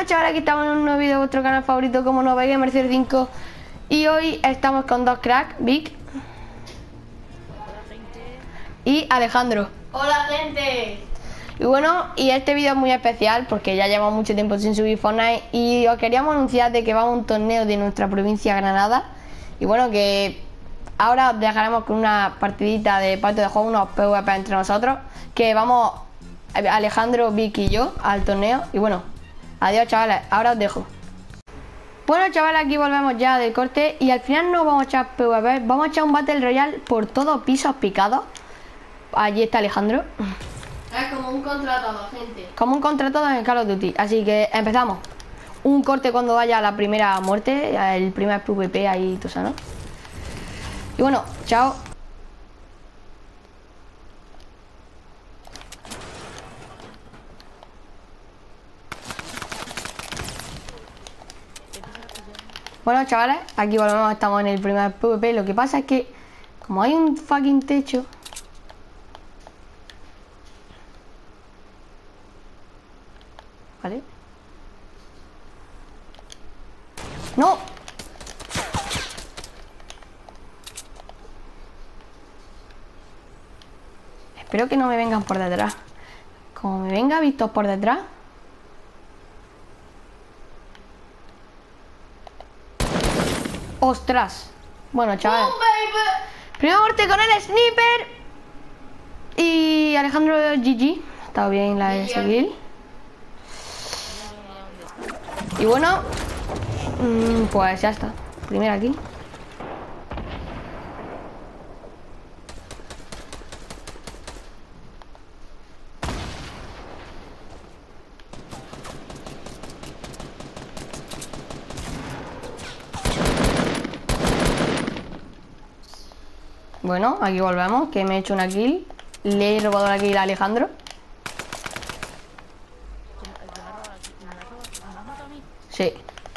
chavales, aquí estamos en un nuevo vídeo de vuestro canal favorito, como no veis, Gamer05. Y hoy estamos con dos cracks, Vic y Alejandro. ¡Hola, gente! Y bueno, y este vídeo es muy especial porque ya llevamos mucho tiempo sin subir Fortnite y os queríamos anunciar de que vamos a un torneo de nuestra provincia, Granada. Y bueno, que ahora os dejaremos con una partidita de patio de juego, unos PvP entre nosotros, que vamos Alejandro, Vic y yo al torneo. Y bueno, adiós chavales, ahora os dejo. Bueno chavales, aquí volvemos ya del corte y al final no vamos a echar PvP, vamos a echar un Battle Royale por todos pisos picados. Allí está Alejandro. Es como un contra todo, gente. Como un contra todo en el Call of Duty. Así que empezamos. Un corte cuando vaya la primera muerte, el primer PvP ahí, tú sabes, ¿no? Y bueno, chao. Bueno chavales, aquí volvemos, estamos en el primer PvP. Lo que pasa es que como hay un fucking techo, ¿vale? ¡No! Espero que no me vengan por detrás. Como me venga vistos por detrás. ¡Ostras! Bueno, chaval. Primero muerte con el sniper. Y Alejandro GG. Ha estado bien la de seguir. Y bueno, pues ya está. Primero aquí. Bueno, aquí volvemos, que me he hecho una kill. Le he robado la kill a Alejandro. Sí.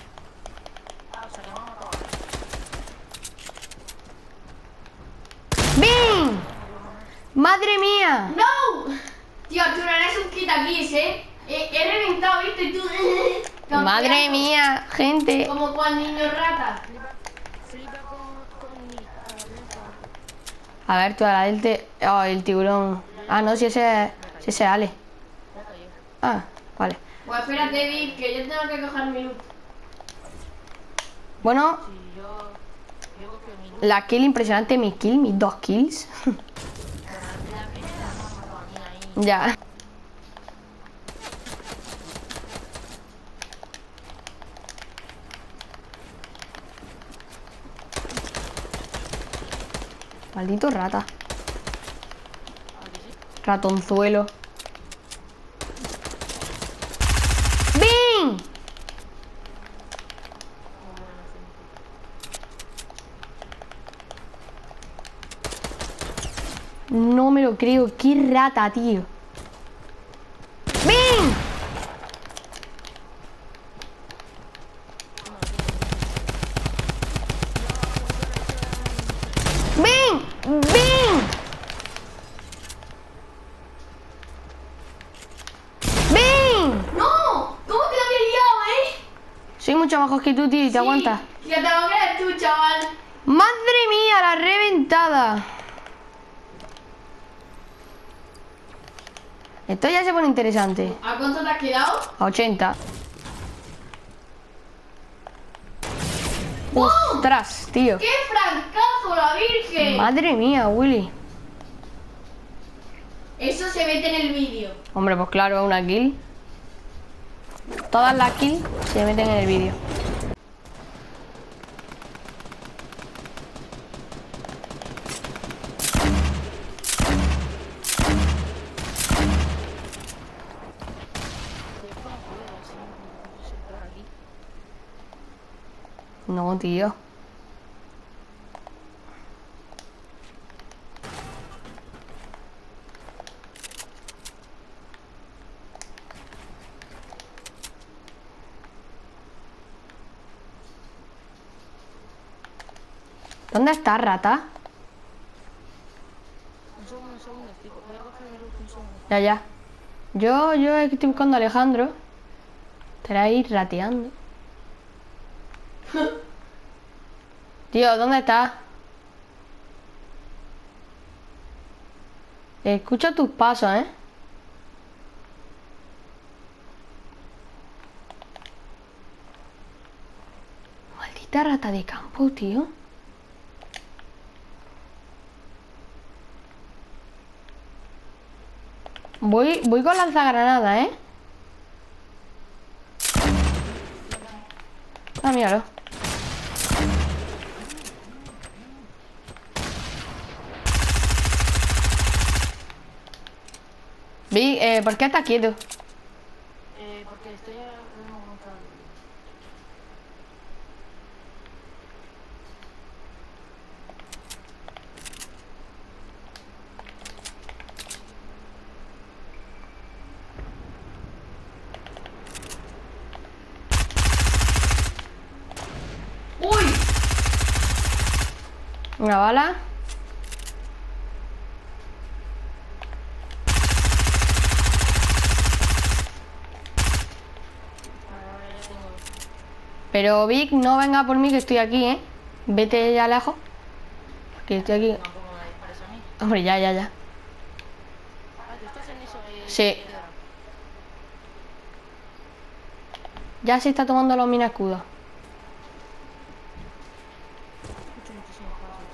¡Bing! ¡Madre mía! ¡No! Tío, tú no eres un quitaquis, ¿eh? He reventado, ¿viste? Y tú... ¡Madre mía, gente! Como cual niño rata. A ver, tú a la del oh, el tiburón. Ah, no, si ese es Ale. Ah, vale. Pues espérate, Vic, que yo tengo que coger mi loot. Bueno, la kill impresionante, mis dos kills. Ya. Maldito rata. Ratonzuelo. ¡Bing! No me lo creo. ¡Qué rata, tío! ¡Bing! ¡Bing! ¡Bing! ¡Bing! ¡No! ¿Cómo te lo había liado, eh? Soy mucho mejor que tú, tío, y te aguantas. Ya te lo crees tú, chaval. ¡Madre mía, la reventada! Esto ya se pone interesante. ¿A cuánto te has quedado? A 80. ¡Bum! ¡Ostras, tío! ¡Qué francazo, la virgen! Madre mía, Willy. Eso se mete en el vídeo. Hombre, pues claro, una kill. Todas las kills se meten en el vídeo. No, tío. ¿Dónde está, rata? Un segundo, voy a coger el un segundo. Ya. Yo es que estoy buscando a Alejandro. Estará ahí rateando. Tío, ¿dónde estás? Escucho tus pasos, ¿eh? Maldita rata de campo, tío. Voy con lanzagranada, ¿eh? Ah, míralo. Vi, ¿por qué estás quieto? Porque estoy montando. ¡Uy! Una bala. Pero Vic, no venga por mí que estoy aquí, ¿eh? Vete ya lejos. Que estoy aquí. Tampoco me dispares a mí. Hombre, ya. Ah, ¿tú estás en eso? Sí. Ya se está tomando los mina escudos. Escucho muchísimos pasos.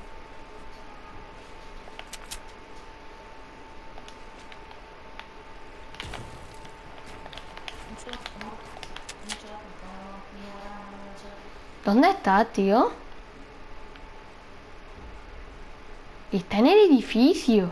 ¿Dónde está, tío? Está en el edificio.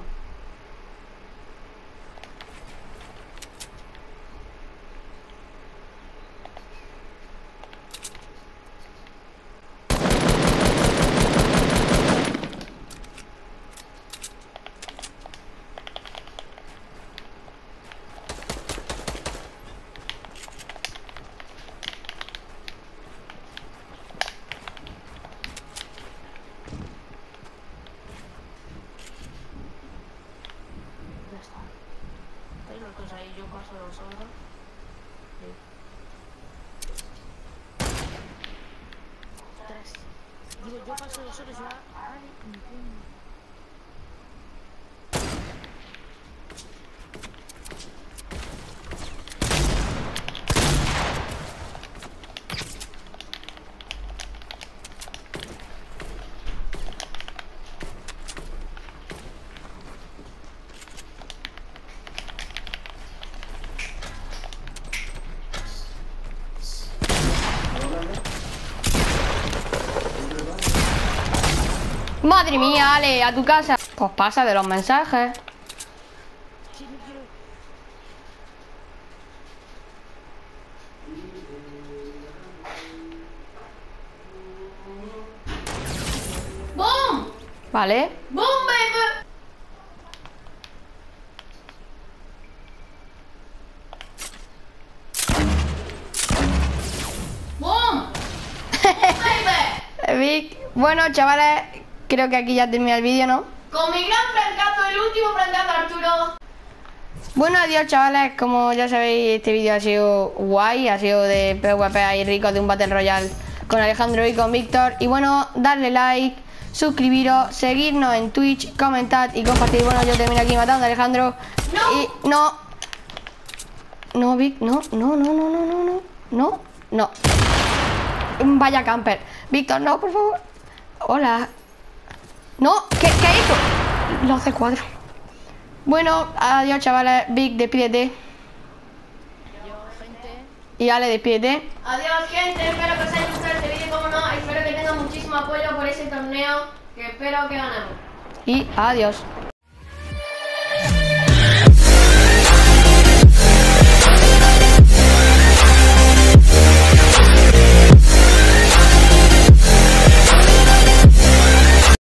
Ya está. ¿Estáis los dos ahí? Yo paso solo. Sí. Ostras. Digo, yo paso solo ya. Ay, mi coño. Madre mía, Ale, a tu casa. Pues pasa de los mensajes. Sí, no quiero. ¡Boom! Vale. ¡Boom, baby! ¡Boom! ¡Baby! Vic. Bueno, chavales, creo que aquí ya termina el vídeo, ¿no? Con mi gran fracaso, el último fracaso, Arturo. Bueno, adiós, chavales. Como ya sabéis, este vídeo ha sido guay. Ha sido de PvP ahí rico, de un Battle Royale con Alejandro y con Víctor. Y bueno, darle like, suscribiros, seguirnos en Twitch, comentad y compartir. Bueno, yo termino aquí matando a Alejandro. No. Y no. No, Vic, no. No. Vaya camper. Víctor, no, por favor. Hola. No, ¿qué hizo? Los C4. Bueno, adiós, chavales. Vic, despídete. Yo, gente. Y Ale, despídete. Adiós, gente. Espero que os haya gustado este vídeo, como no. Espero que tengan muchísimo apoyo por ese torneo, que espero que ganemos. Y adiós.